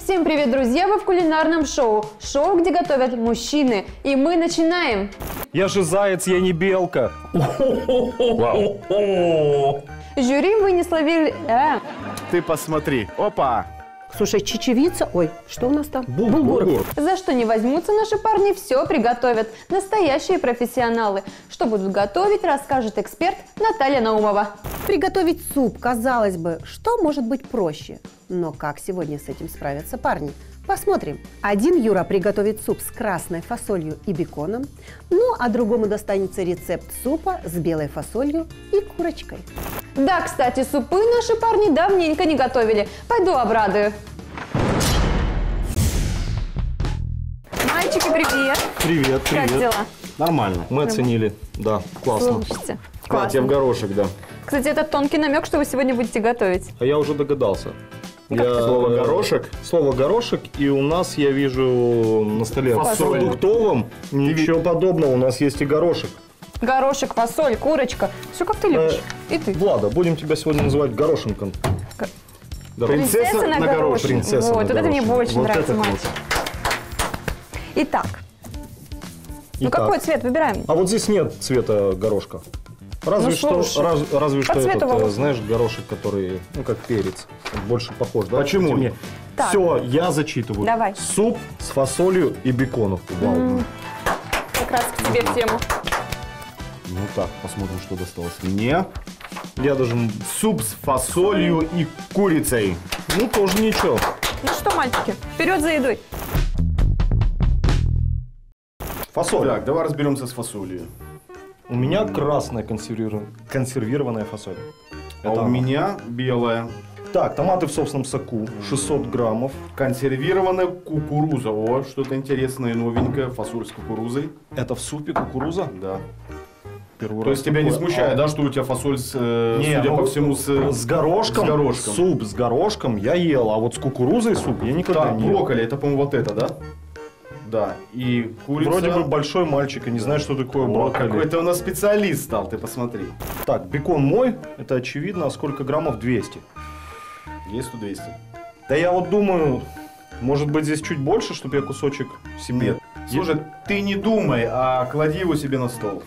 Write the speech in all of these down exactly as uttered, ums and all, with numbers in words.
Всем привет, друзья! Вы в кулинарном шоу. Шоу, где готовят мужчины. И мы начинаем. Я же заяц, я не белка. Жюри вынесло вер... э. Ты посмотри. Опа! Слушай, чечевица. Ой, что у нас там? Булгур. За что не возьмутся наши парни, все приготовят. Настоящие профессионалы. Что будут готовить, расскажет эксперт Наталья Наумова. Приготовить суп, казалось бы, что может быть проще? Но как сегодня с этим справятся парни? Посмотрим. Один Юра приготовит суп с красной фасолью и беконом, ну а другому достанется рецепт супа с белой фасолью и курочкой. Да, кстати, супы наши парни давненько не готовили. Пойду обрадую. Мальчики, привет! Привет, Как привет. дела? Нормально. Мы оценили. Да, классно. Слушайте, Катя в горошек, да. Кстати, это тонкий намек, что вы сегодня будете готовить. А я уже догадался. Я... Слово горошек. Слово горошек, и у нас, я вижу, на столе Фасоль. в продуктовом ничего подобного, у нас есть и горошек. Горошек, фасоль, курочка. Все как ты любишь. И ты. Влада, будем тебя сегодня называть горошенком. Г- Горошек. Принцесса на горошек. Принцесса Вот, на вот это мне горошек. очень Вот нравится, это мальчик. Итак, ну Итак. какой цвет выбираем? А вот здесь нет цвета горошка. Разве Ну, что, слушай, раз- разве что по цвету этот, волос. э, знаешь, горошек, который, ну, как перец, больше похож, да? Почему? Мне. Так. Все, я зачитываю. Давай. Суп с фасолью и беконом. Вау. Как раз к тебе в тему. Ну так, посмотрим, что досталось мне. Я даже, Суп с фасолью и курицей. ну, тоже ничего. Ну что, мальчики, вперед за едой. Фасоль. Так, давай разберемся с фасолью. У меня красная консервированная, консервированная фасоль. А Это у она. меня белая. Так, томаты в собственном соку, шестьсот граммов. Консервированная кукуруза. О, что-то интересное, новенькое. Фасоль с кукурузой. Это в супе кукуруза? Да. Первый То раз есть тебя не такое. смущает, А, да, что у тебя фасоль, с, э, Не, судя ну, по всему, с... С горошком, с горошком. суп с горошком я ел, а вот с кукурузой суп я никогда Так, не ел. брокколи, это, по-моему, вот это, да? Да. И курица... Вроде бы большой мальчик и не знает, что такое О, брокколи. какой ты у нас специалист стал, ты посмотри. Так, бекон мой, это очевидно, а сколько граммов? двести. Есть сто двести. Да я вот думаю, может быть здесь чуть больше, чтобы я кусочек себе... Нет. Слушай, ты не думай, а клади его себе на стол.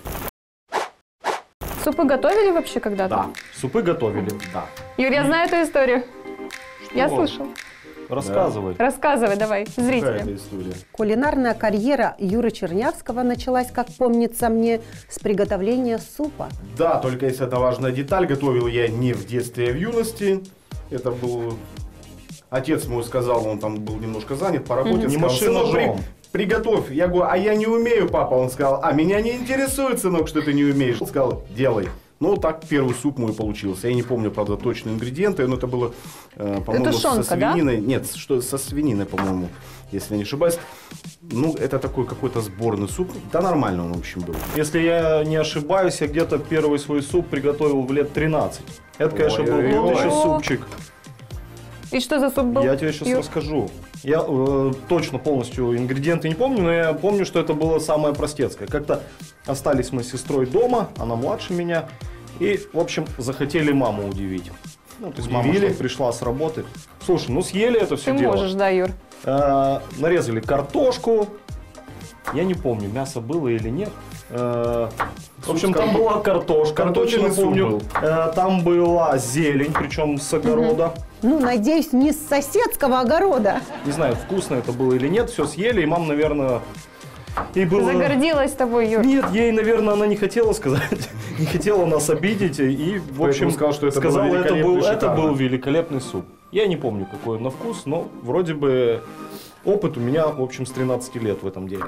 Супы готовили вообще когда-то? Да. Супы готовили. Да. Юр, я знаю эту историю. Я Что? слышал. Рассказывай. Рассказывай давай, Какая зрителям. это история? Кулинарная карьера Юры Чернявского началась, как помнится мне, с приготовления супа. Да, только есть одна важная деталь. Готовил я не в детстве, а в юности. Это был... Отец мой сказал, он там был немножко занят по работе. Не сказал, маши «Сынок, при- ножом». приготовь. Я говорю, а я не умею, папа. Он сказал, а меня не интересует, сынок, что ты не умеешь. Он сказал, делай. Ну, так первый суп мой получился. Я не помню, правда, точные ингредиенты, но это было, э, по-моему, тушенка, со свининой. Да? Нет, что, со свининой, по-моему, если я не ошибаюсь. Ну, это такой какой-то сборный суп. Да, нормально он, в общем, был. Если я не ошибаюсь, я где-то первый свой суп приготовил в лет тринадцать. Это, конечно, был Ой-ой-ой. тот еще супчик. И что за суп был? Я тебе сейчас Юр? расскажу. Я э, точно полностью ингредиенты не помню, но я помню, что это было самое простецкое. Как-то остались мы с сестрой дома, она младше меня, и, в общем, захотели маму удивить. Ну, то есть мама Удивили? что, пришла с работы. Слушай, ну съели это все Ты дело. можешь, да, Юр? Э, нарезали картошку. Я не помню, мясо было или нет. Э, в общем, там была картошка, Картофельный точно суп помню. был. Э, там была зелень, причем с огорода. Ну, надеюсь, не с соседского огорода. Не знаю, вкусно это было или нет, все съели, и мама, наверное, ей было... Загордилась тобой, Юр. Нет, ей, наверное, она не хотела сказать, не хотела нас обидеть, и, в общем, сказал, что это был сказала, это был, великолепный, это был шикарный. великолепный суп. Я не помню, какой он на вкус, но вроде бы опыт у меня, в общем, с тринадцати лет в этом деле.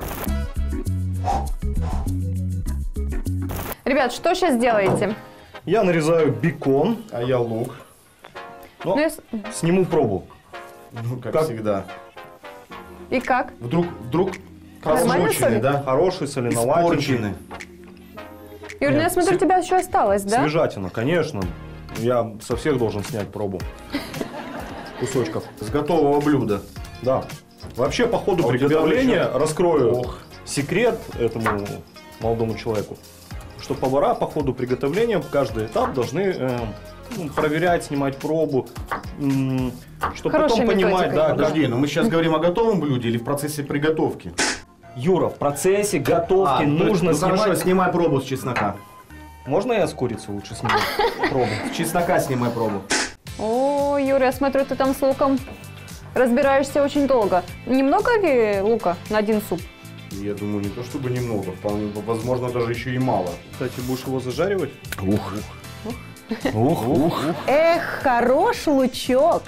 Ребят, что сейчас делаете? Я нарезаю бекон, А я лук. но Ну и с- сниму пробу. Ну, как, Как? всегда. И как? Вдруг, вдруг Нормально просроченный, солит? да? Хороший, соленоватенький. Испорченный. Юр, ну я Нет, смотрю, у све- тебя еще осталось, да? Свежатина, конечно. Я со всех должен снять пробу. Кусочков. С готового блюда. Да. Вообще, по ходу А у тебя приготовления еще- раскрою Ох. секрет этому молодому человеку, что повара по ходу приготовления каждый этап должны э, ну, проверять, снимать пробу. чтобы Хорошей потом понимать, методикой. да, как... Подожди, но мы сейчас говорим о готовом блюде или в процессе приготовки? Юра, в процессе готовки А, ну, нужно ну, снимать... хорошо, снимай пробу с чеснока. Можно я с курицей лучше сниму пробу? С чеснока снимай пробу. О, Юра, я смотрю, ты там с луком разбираешься очень долго. Немного ли лука на один суп? Я думаю, не то чтобы немного, вполне, возможно, даже еще и мало. Кстати, будешь его зажаривать? Ух. Ух, ух. Эх, хорош лучок.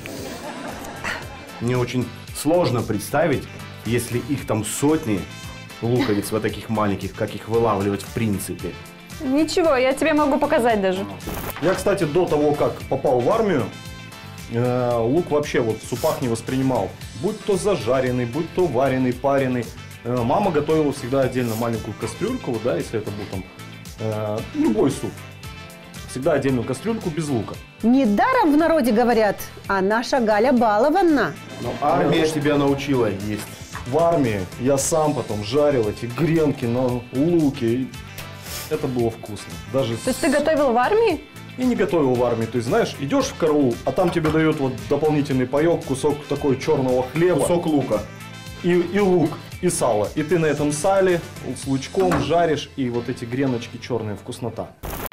Мне очень сложно представить, если их там сотни луковиц вот таких маленьких, как их вылавливать в принципе. Ничего, я тебе могу показать даже. Я, кстати, до того, как попал в армию, э, лук вообще вот в супах не воспринимал. Будь то зажаренный, будь то вареный, пареный. Э, мама готовила всегда отдельно маленькую кастрюльку, вот, да, если это был там э, любой суп. Всегда отдельную кастрюльку без лука. Недаром в народе говорят, а наша Галя балована. Но армия тебя научила есть. В армии я сам потом жарил эти гренки на луке. И это было вкусно. Даже То есть ты готовил в армии? И не готовил в армии. То есть, знаешь, идешь в караул, а там тебе дают вот дополнительный паек, кусок такой черного хлеба. Кусок лука. И, и лук, и сало. И ты на этом сале с лучком жаришь, и вот эти греночки черные, вкуснота.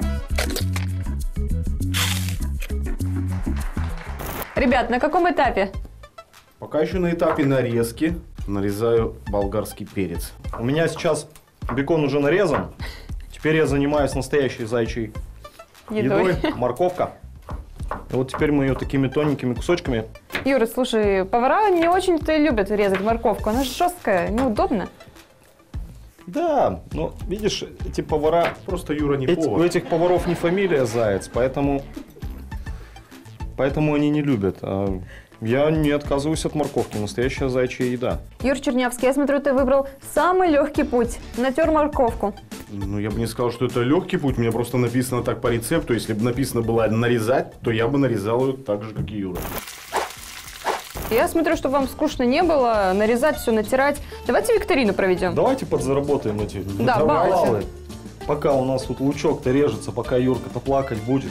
Ребят, на каком этапе? Пока еще на этапе нарезки нарезаю болгарский перец. У меня сейчас бекон уже нарезан. Теперь я занимаюсь настоящей зайчей Едой. едой. Морковка. И вот теперь мы ее такими тоненькими кусочками. Юра, слушай, повара не очень-то любят резать морковку. Она жесткая, неудобно. Да, но видишь, эти повара... Просто Юра не Эти- у повар. этих поваров не фамилия Заяц, поэтому... Поэтому они не любят. А я не отказываюсь от морковки. Настоящая зайчья еда. Юр Чернявский, я смотрю, ты выбрал самый легкий путь. Натер морковку. Ну, я бы не сказал, что это легкий путь. У меня просто написано так по рецепту. Если бы написано было нарезать, то я бы нарезал ее так же, как и Юра. Я смотрю, чтобы вам скучно не было, нарезать все, натирать. Давайте викторину проведем. Давайте подзаработаем эти Да, баллы. баллы. Пока у нас тут лучок-то режется, пока Юрка-то плакать будет.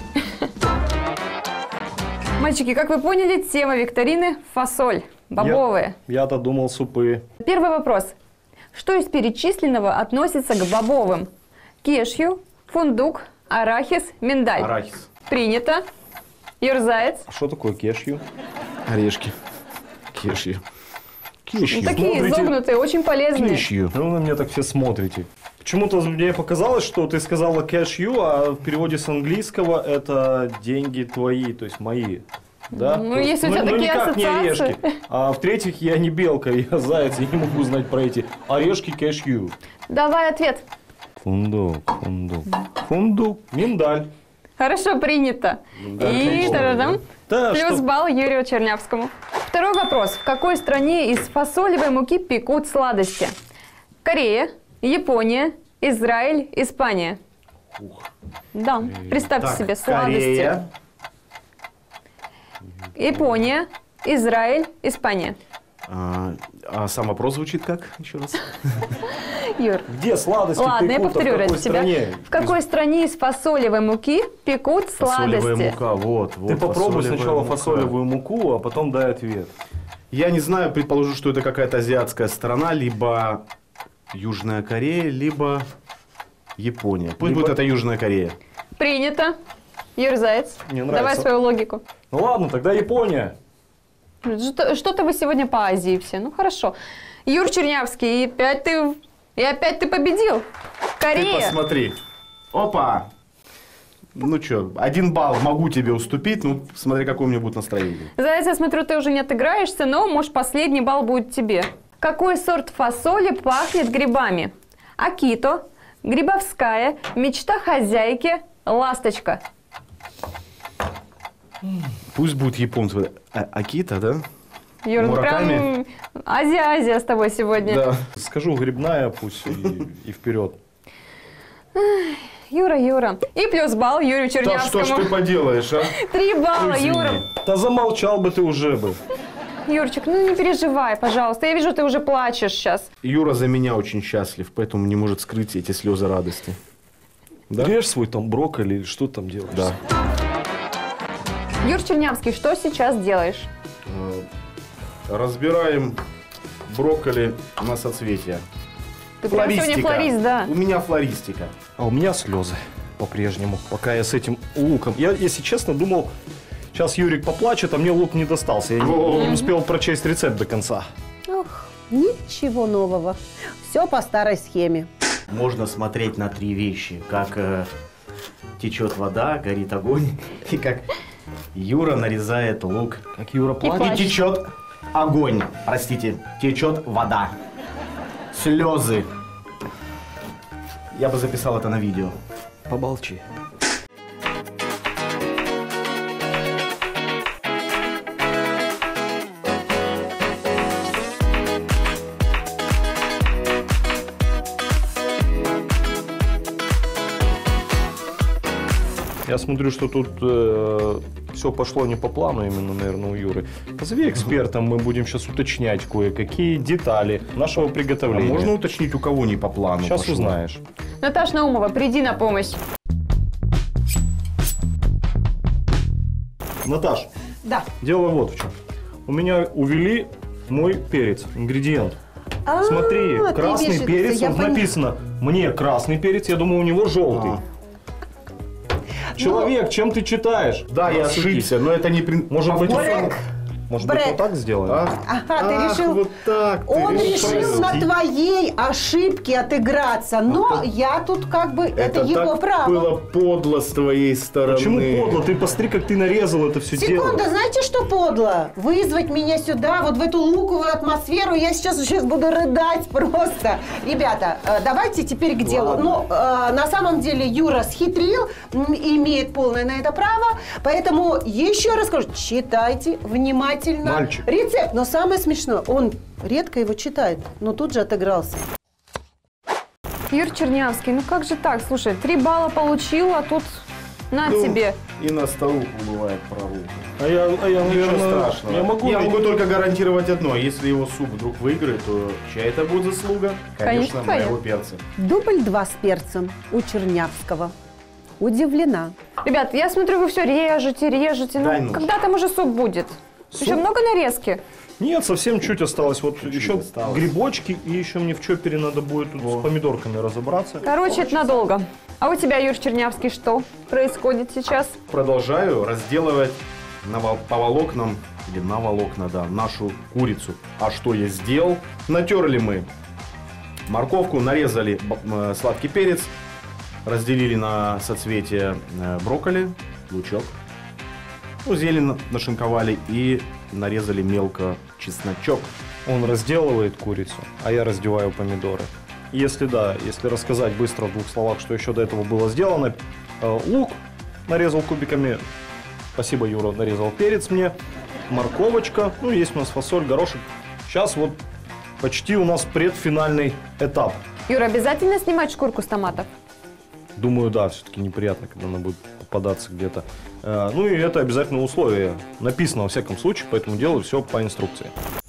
Мальчики, как вы поняли, тема викторины – фасоль, бобовые. Я- Я-то думал супы. Первый вопрос. Что из перечисленного относится к бобовым? Кешью, фундук, арахис, миндаль. Арахис. Принято. Юрзаец. А что такое кешью? Орешки. Кешью. Ну, Кешью. такие Смотрите. изогнутые, очень полезные. Кешью. Ну, вы на меня так все смотрите. Почему-то мне показалось, что ты сказала cash you, а в переводе с английского это деньги твои, то есть мои. Да? Ну, То есть, если у тебя ну, такие никак не ассоциации. орешки. А в-третьих, я не белка, я заяц, я не могу знать про эти орешки cash you. Давай ответ. Фундук, фундук, фундук, миндаль. Хорошо, принято. Миндаль, И конечно, та-дам. Да, Плюс что- балл Юрию Чернявскому. Второй вопрос. В какой стране из фасолевой муки пекут сладости? Корея, Япония, Израиль, Испания. Да, представьте Так, себе сладости. Корея. Япония, Израиль, Испания. А, а сам вопрос звучит как? Еще раз. Юр. Где сладости Ладно, я пекут, а повторю в какой ради тебя. стране? В какой стране из фасолевой муки пекут Фасолевая сладости? мука, вот, вот. Ты попробуй фасолевая сначала мука. фасолевую муку, а потом дай ответ. Я не знаю, предположу, что это какая-то азиатская страна, либо Южная Корея, либо Япония. Пусть Либо- будет это Южная Корея. Принято. Юрзаец, Мне давай нравится. свою логику. Ну ладно, тогда Япония. Что- Что-то вы сегодня по Азии все. Ну хорошо. Юр Чернявский, и опять ты, и опять ты победил. Ты Корея. посмотри. Опа! Ну что, один балл могу тебе уступить, ну смотри, какое у меня будет настроение. Заяц, я смотрю, ты уже не отыграешься, но, может, последний балл будет тебе. Какой сорт фасоли пахнет грибами? Акито, грибовская, мечта хозяйки, ласточка. Пусть будет японцы. А- Акита, да? Юр, ну прям Мураками? Азия-Азия с тобой сегодня. Да. Скажу грибная, пусть и, и вперед. Юра, Юра. И плюс балл Юрию Да Чернявскому. что ж ты поделаешь, а? Три балла, Извини. Юра. Да замолчал бы ты уже бы. Юрчик, ну не переживай, пожалуйста. Я вижу, ты уже плачешь сейчас. Юра за меня очень счастлив, поэтому не может скрыть эти слезы радости. Да? Режь свой там брокколи или что там делаешь. Да. Юр Чернявский, что сейчас делаешь? Э, Разбираем брокколи на соцветия. Ты прям сегодня флорист, да? У меня флористика. А у меня слезы по-прежнему, пока я с этим луком. Я, если честно, думал, сейчас Юрик поплачет, а мне лук не достался. Я не, не успел прочесть рецепт до конца. Ох, ничего нового. Все по старой схеме. Можно смотреть на три вещи. Как э, течет вода, горит огонь. И как Юра нарезает лук. Как Юра плачет. плачет. И течет огонь. Простите, течет вода. Слезы. Я бы записал это на видео. Помолчи. Я смотрю, что тут э, все пошло не по плану именно, наверное, у Юры. Позови эксперта, мы будем сейчас уточнять кое-какие детали нашего А приготовления. можно уточнить, у кого не по плану Сейчас пошло? узнаешь. Наташ Наумова, приди на помощь. Наташ, Да. дело вот в чем. У меня увели мой перец, ингредиент. А, Смотри, ты красный вешается, перец, я вот поняла. написано, мне красный перец, я думаю, у него желтый. А. Человек, чем ты читаешь? Да, я Рассудись. ошибся, но это не... прин- Может быть, Брэк. может быть, Брэк. вот так сделаем? А? Ага, ты Ах, решил... вот так ты Он решил решил. на твоей ошибке отыграться, но я тут как бы... Это, его так право. было подло с твоей стороны. Почему подло? Ты посмотри, как ты нарезал это все дело. Секунда, знаете, что подло? Вызвать меня сюда, вот в эту луковую атмосферу, я сейчас, сейчас буду рыдать просто. Ребята, э, давайте теперь к делу. Ну, э, на самом деле Юра схитрил, м, имеет полное на это право, поэтому еще раз скажу, читайте внимательно Мальчик. рецепт. Но самое смешное, он редко его читает, но тут же отыгрался. Юр Чернявский, ну как же так? Слушай, три балла получил, а тут на Ну, тебе. И на старуху бывает прорыв. А я, а я, Ничего наверное, страшного. я могу, я ведь- могу только гарантировать одно. Если его суп вдруг выиграет, то чья это будет заслуга? Конечно, Конечно, твоя. моего перца. Дубль два с перцем у Чернявского. Удивлена. Ребят, я смотрю, вы все режете, режете. Дай Ну, ну. когда там уже суп будет? Еще Суп? много нарезки? Нет, совсем чуть осталось. Вот Чуть-чуть еще осталось. грибочки, и еще мне в чопере надо будет тут с помидорками разобраться. Короче, это надолго. А у тебя, Юр Чернявский, что происходит сейчас? Продолжаю разделывать на вол- по волокнам, или на волокна, да, нашу курицу. А что я сделал? Натерли мы морковку, нарезали б- э, сладкий перец, разделили на соцветия э, брокколи, лучок. Ну, зелень нашинковали и нарезали мелко чесночок. Он разделывает курицу, а я раздеваю помидоры. Если да, если рассказать быстро в двух словах, что еще до этого было сделано. Э, Лук нарезал кубиками. Спасибо, Юра, нарезал перец мне. Морковочка. Ну, есть у нас фасоль, горошек. Сейчас вот почти у нас предфинальный этап. Юр, обязательно снимать шкурку с томатов? Думаю, да, все-таки неприятно, когда она будет попадаться где-то. Э, Ну и это обязательное условие. Написано во всяком случае, поэтому делаю все по инструкции.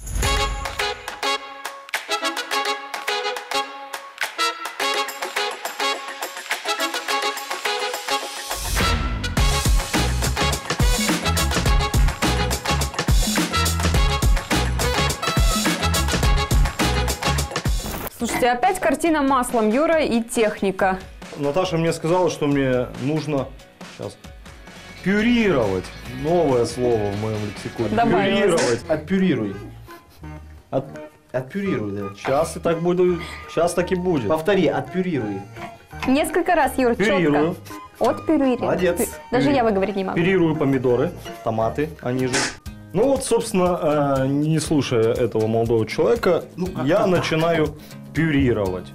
Слушайте, опять картина маслом, Юра, и техника. Наташа мне сказала, что мне нужно сейчас пюрировать. Новое слово в моем лексиконе. Добавилось, Пюрировать. Отпюрируй. От- Отпюрируй, да. Сейчас и так буду. Сейчас так и будет. Повтори, отпюрируй. Несколько раз, Юр, Пюрирую. четко. От пюрири. Молодец. Пю- Даже я выговорить не могу. Пюрирую помидоры, томаты, они же. Ну вот, собственно, э, не слушая этого молодого человека, я начинаю пюрировать.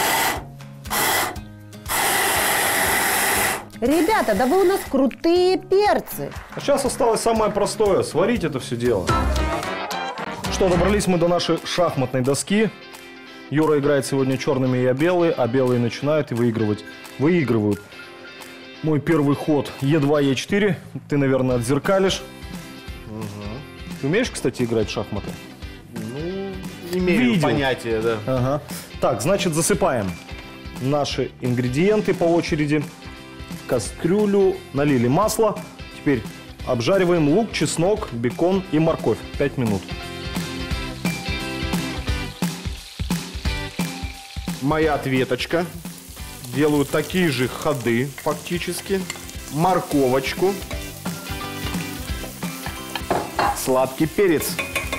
Ребята, да вы у нас крутые перцы. А сейчас осталось самое простое – сварить это все дело. Что, добрались мы до нашей шахматной доски. Юра играет сегодня черными, я белые, а белые начинают и выигрывать. Выигрывают. Мой первый ход е два, е четыре. Ты, наверное, отзеркалишь. Ты умеешь, кстати, играть в шахматы? Ну, имею Видел. понятие, да. Ага. Так, значит, засыпаем наши ингредиенты по очереди. В кастрюлю налили масло. Теперь Обжариваем лук, чеснок, бекон и морковь. пять минут. Моя ответочка. Делаю такие же ходы фактически. Морковочку. Сладкий перец.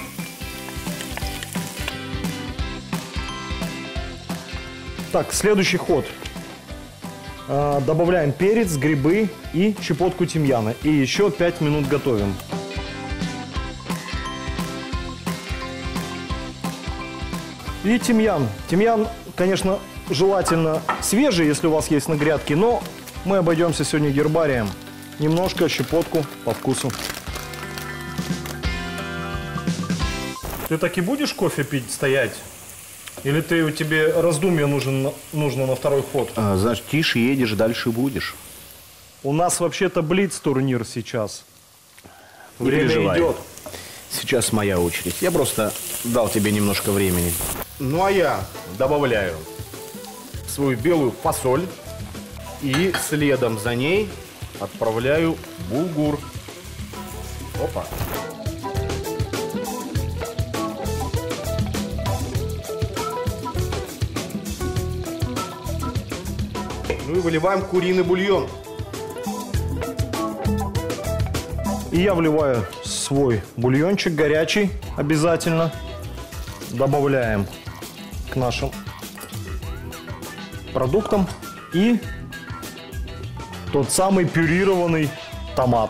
Так, следующий ход. А, добавляем перец, грибы и щепотку тимьяна. И еще пять минут готовим. И тимьян. Тимьян, конечно, желательно свежий, если у вас есть на грядке, но мы обойдемся сегодня гербарием. Немножко, щепотку по вкусу. Ты так и будешь кофе пить, стоять? Или ты, тебе раздумье нужен, нужно на второй ход? А, значит, тише едешь, дальше будешь. У нас вообще-то блиц-турнир сейчас. Не Время переживай. идет. Сейчас моя очередь. Я просто дал тебе немножко времени. Ну а я добавляю свою белую фасоль и следом за ней отправляю булгур. Опа. Ну и выливаем куриный бульон. И я вливаю свой бульончик горячий обязательно. Добавляем к нашим продуктам и тот самый пюрированный томат.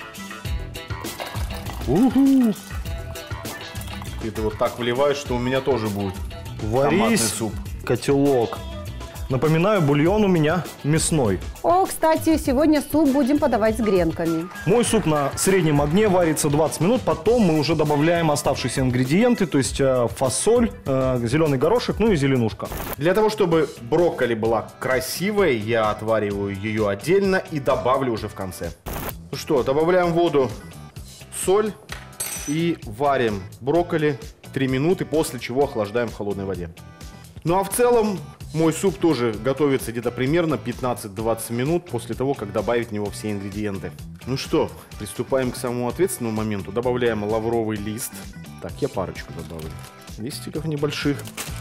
Уху. Ты это вот так вливаешь, что у меня тоже будет томатный Варись, суп. котелок. Напоминаю, бульон у меня мясной. О, кстати, сегодня суп будем подавать с гренками. Мой суп на среднем огне варится двадцать минут, потом мы уже добавляем оставшиеся ингредиенты, то есть э, фасоль, э, зеленый горошек, ну и зеленушка. Для того, чтобы брокколи была красивой, я отвариваю ее отдельно и добавлю уже в конце. Ну что, добавляем в воду соль и варим брокколи три минуты, после чего охлаждаем в холодной воде. Ну а в целом мой суп тоже готовится где-то примерно пятнадцать-двадцать минут после того, как добавить в него все ингредиенты. Ну что, приступаем к самому ответственному моменту. Добавляем лавровый лист. Так, я парочку добавлю. Листиков небольших.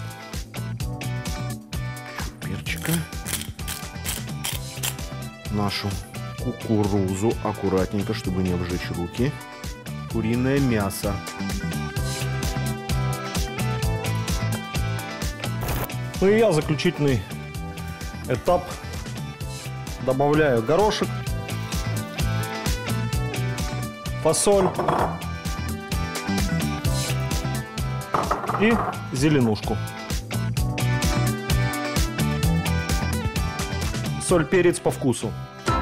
Перчика. Нашу кукурузу аккуратненько, чтобы не обжечь руки. Куриное мясо. Ну и я заключительный этап. Добавляю горошек, фасоль и зеленушку. Соль, перец по вкусу.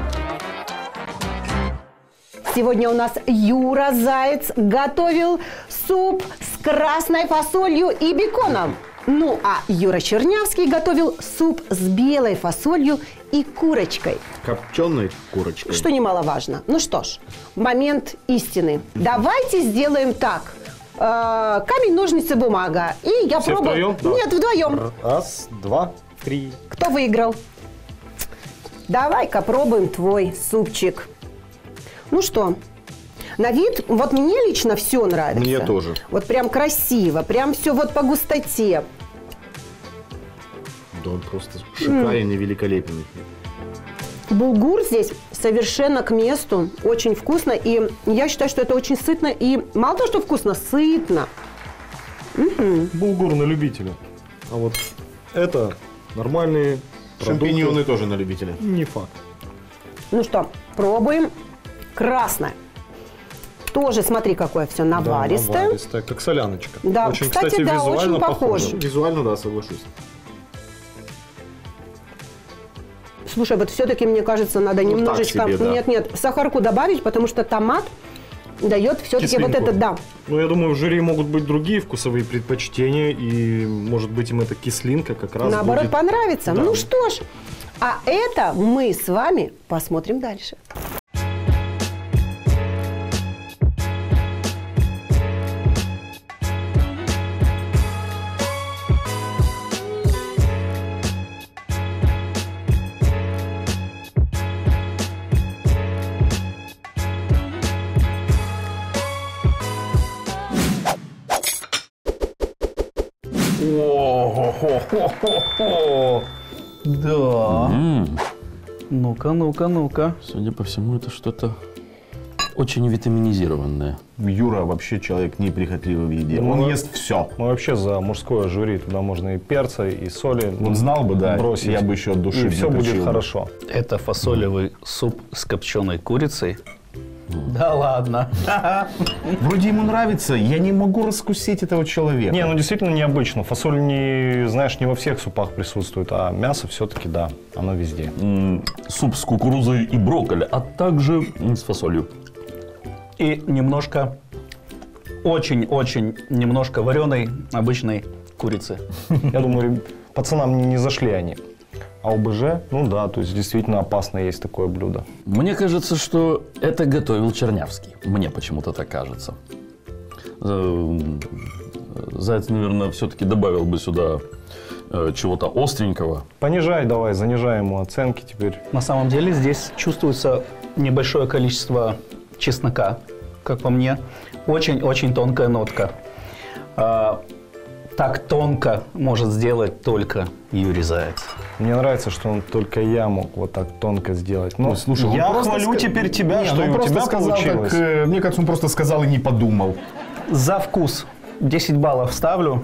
Сегодня у нас Юра Заяц готовил суп с красной фасолью и беконом. Ну, а Юра Чернявский готовил суп с белой фасолью и курочкой. Копченой курочкой. Что немаловажно. Ну что ж, момент истины. Давайте сделаем так. Э, камень, ножницы, бумага. И я Все пробую. втроем? Да. Нет, вдвоем. Раз, два, три. Кто выиграл? Давай-ка пробуем твой супчик. Ну что, на вид, вот мне лично все нравится. Мне тоже. Вот прям красиво, прям все вот по густоте. Да он просто шикарен и великолепен. Булгур здесь совершенно к месту, очень вкусно. И я считаю, что это очень сытно. И мало того, что вкусно, сытно. М-м. Булгур на любителя. А вот это нормальные Шампиньоны продукты. тоже на любителя. Не факт. Ну что, пробуем. Красное. Тоже, смотри, какое все наваристое. Да, наваристое, как соляночка. Да, очень, кстати, кстати, да, визуально очень похоже. Визуально, да, соглашусь. Слушай, вот все-таки, мне кажется, надо Ну, немножечко... так себе, да. Нет, нет, сахарку добавить, потому что томат дает все-таки вот Кислинку. это, да. Ну, я думаю, в жюри могут быть другие вкусовые предпочтения, и, может быть, им эта кислинка как раз Наоборот, будет... понравится. Да. Ну что ж, а это мы с вами посмотрим дальше. О-хо-хо-хо-хо. Да. М, Ну-ка, ну-ка, ну-ка. Судя по всему, это что-то очень витаминизированное. Юра вообще человек неприхотливый в еде. Ну, Он мы- ест все. Мы вообще за мужское жюри. Туда можно и перца, и соли Вот знал бы, да, бросить. я бы еще от души И все будет включил бы. хорошо. Это фасолевый суп с копченой курицей. Да ладно. Вроде ему нравится, я не могу раскусить этого человека. Не, ну действительно необычно. Фасоль, не, знаешь, не во всех супах присутствует, а мясо все-таки, да, оно везде. М, Суп с кукурузой и брокколи, а также м, с фасолью. И немножко, очень-очень немножко вареной обычной курицы. Я думаю, реб- пацанам не зашли они. А ОБЖ, ну да, то есть действительно опасно есть такое блюдо. Мне кажется, что это готовил Чернявский. Мне почему-то так кажется. Э, Заяц, наверное, все-таки добавил бы сюда э, чего-то остренького. Понижай давай, занижай ему оценки теперь. На самом деле здесь чувствуется небольшое количество чеснока, как по мне. Очень-очень тонкая нотка. А, так тонко может сделать только Юрий Заяц. Мне нравится, что он только я мог вот так тонко сделать. Но Ой, слушай, он я просто хвалю ска- теперь тебя, Не, что ну и у просто тебя сказал получилось. так, э, мне кажется, он просто сказал и не подумал. За вкус десять баллов ставлю.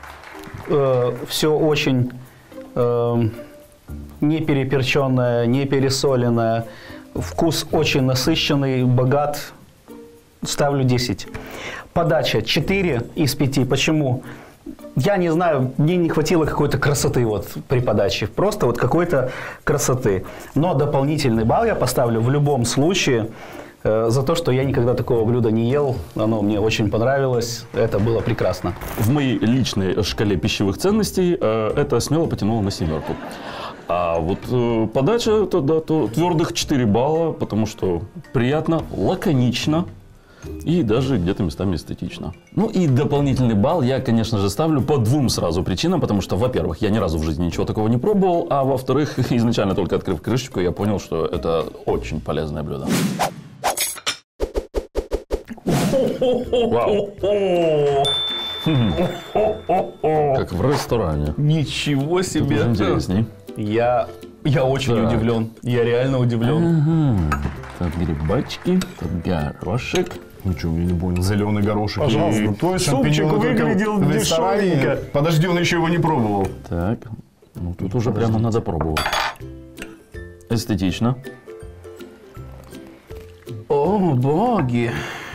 Все очень э, не переперченное, не пересоленное. Вкус очень насыщенный, богат. Ставлю десять. Подача четыре из пяти. Почему? Я не знаю, мне не хватило какой-то красоты вот при подаче. Просто вот какой-то красоты. Но дополнительный балл я поставлю в любом случае э, за то, что я никогда такого блюда не ел. Оно мне очень понравилось. Это было прекрасно. В моей личной шкале пищевых ценностей э, это смело потянуло на семерку. А вот э, подача, это, да, то твердых четыре балла, потому что приятно, лаконично и даже где-то местами эстетично. Ну и дополнительный балл я, конечно же, ставлю по двум сразу причинам, потому что, во-первых, я ни разу в жизни ничего такого не пробовал, а во-вторых, изначально только открыв крышечку, я понял, что это очень полезное блюдо. Вау. Как в ресторане. Ничего Тут себе! уже интересней. Я, я очень Так. удивлен. Я реально удивлен. Ага. Тут грибочки, тут горошек. Ничего, я не понял. Зеленый горошек. Пожалуйста, И твой шампиньоны супчик только выглядел в ресторане. дешевенько. Подожди, он еще его не пробовал. Так, ну тут уже прямо надо пробовать. Эстетично. О, боги!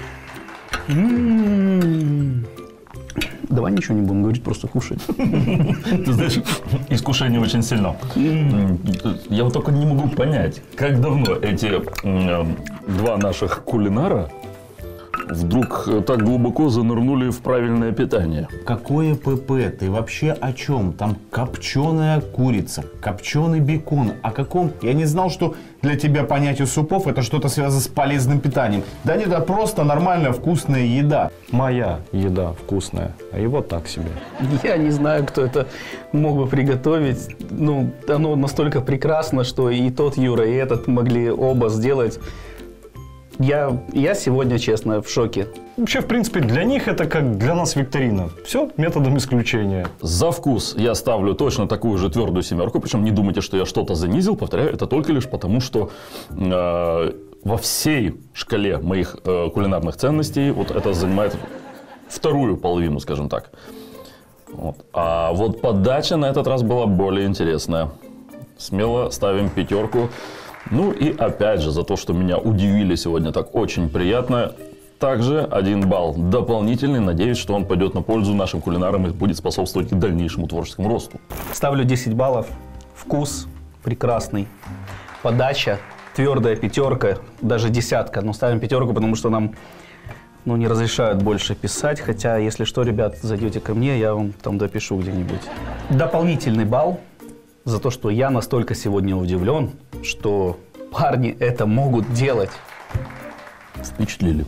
М-м-м. Давай ничего не будем говорить, просто кушать. Ты знаешь, искушение очень сильно. Я вот только не могу понять, как давно эти м, два наших кулинара вдруг так глубоко занырнули в правильное питание. Какое ПП? Ты вообще о чем? Там копченая курица, копченый бекон. О каком? Я не знал, что для тебя понятие супов это что-то связано с полезным питанием. Да нет, это просто нормальная вкусная еда. Моя еда вкусная, а его так себе. Я не знаю, кто это мог бы приготовить. Ну, оно настолько прекрасно, что и тот Юра, и этот могли оба сделать. Я, я сегодня, честно, в шоке. Вообще, в принципе, для них это как для нас викторина. Все методом исключения. За вкус я ставлю точно такую же твердую семерку. Причем не думайте, что я что-то занизил. Повторяю, это только лишь потому, что э, во всей шкале моих э, кулинарных ценностей вот это занимает вторую половину, скажем так. Вот. А вот подача на этот раз была более интересная. Смело ставим пятерку. Ну и опять же, за то, что меня удивили сегодня так очень приятно, также один балл дополнительный. Надеюсь, что он пойдет на пользу нашим кулинарам и будет способствовать к дальнейшему творческому росту. Ставлю десять баллов. Вкус прекрасный. Подача твердая пятерка, даже десятка. Но ставим пятерку, потому что нам ну, не разрешают больше писать. Хотя, если что, ребят, зайдете ко мне, я вам там допишу где-нибудь. Дополнительный балл за то, что я настолько сегодня удивлен, что парни это могут делать. Впечатлили.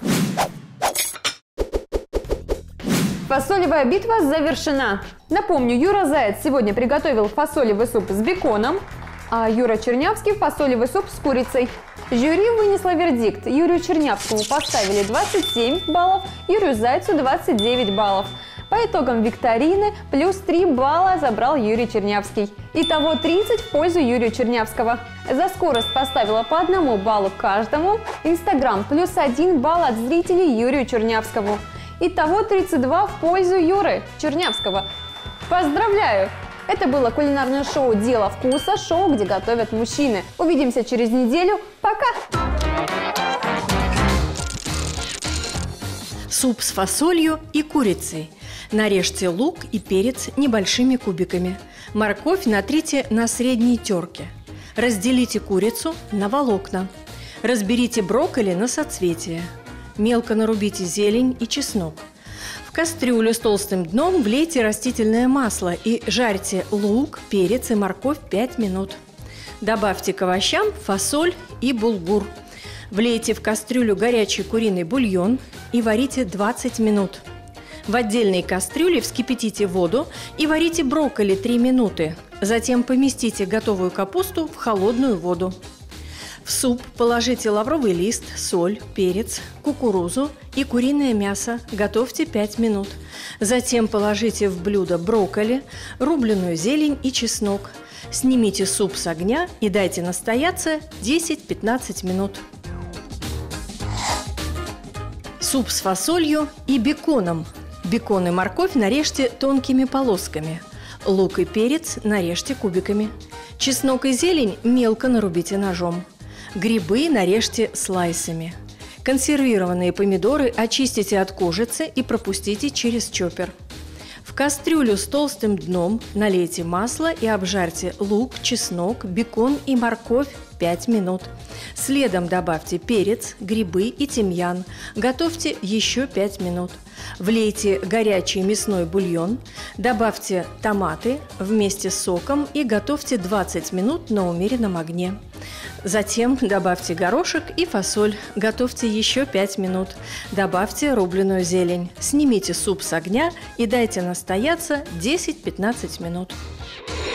Фасолевая битва завершена. Напомню, Юра Заяц сегодня приготовил фасолевый суп с беконом, а Юра Чернявский фасолевый суп с курицей. Жюри вынесло вердикт. Юрию Чернявскому поставили двадцать семь баллов, Юрию Зайцу двадцать девять баллов. По итогам викторины плюс три балла забрал Юрий Чернявский. Итого тридцать в пользу Юрия Чернявского. За скорость поставила по одному баллу каждому. Инстаграм плюс один балл от зрителей Юрию Чернявскому. Итого тридцать два в пользу Юры Чернявского. Поздравляю! Это было кулинарное шоу «Дело вкуса», шоу, где готовят мужчины. Увидимся через неделю. Пока! Суп с фасолью и курицей. Нарежьте лук и перец небольшими кубиками. Морковь натрите на средней терке. Разделите курицу на волокна. Разберите брокколи на соцветия. Мелко нарубите зелень и чеснок. В кастрюлю с толстым дном влейте растительное масло и жарьте лук, перец и морковь пять минут. Добавьте к овощам фасоль и булгур. Влейте в кастрюлю горячий куриный бульон и варите двадцать минут. В отдельной кастрюле вскипятите воду и варите брокколи три минуты. Затем поместите готовую капусту в холодную воду. В суп положите лавровый лист, соль, перец, кукурузу и куриное мясо. Готовьте пять минут. Затем положите в блюдо брокколи, рубленую зелень и чеснок. Снимите суп с огня и дайте настояться десять-пятнадцать минут. Суп с фасолью и беконом. Бекон и морковь нарежьте тонкими полосками. Лук и перец нарежьте кубиками. Чеснок и зелень мелко нарубите ножом. Грибы нарежьте слайсами. Консервированные помидоры очистите от кожицы и пропустите через чоппер. В кастрюлю с толстым дном налейте масло и обжарьте лук, чеснок, бекон и морковь пять минут. Следом добавьте перец, грибы и тимьян. Готовьте еще пять минут. Влейте горячий мясной бульон, добавьте томаты вместе с соком и готовьте двадцать минут на умеренном огне. Затем добавьте горошек и фасоль. Готовьте еще пять минут. Добавьте рубленую зелень. Снимите суп с огня и дайте настояться десять-пятнадцать минут.